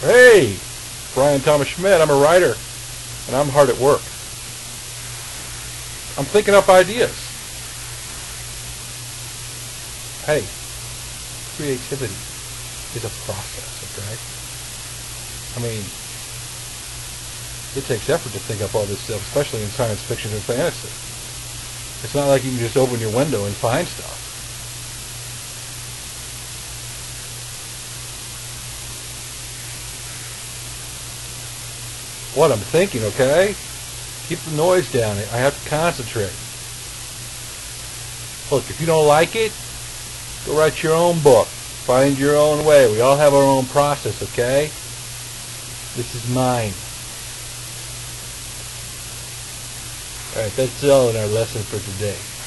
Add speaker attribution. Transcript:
Speaker 1: Hey, Bryan Thomas Schmidt. I'm a writer, and I'm hard at work. I'm thinking up ideas. Hey, creativity is a process, okay? I mean, it takes effort to think up all this stuff, especially in science fiction and fantasy. It's not like you can just open your window and find stuff. What I'm thinking, okay? Keep the noise down. I have to concentrate. Look, if you don't like it, go write your own book. Find your own way. We all have our own process, okay? This is mine. Alright, that's all in our lesson for today.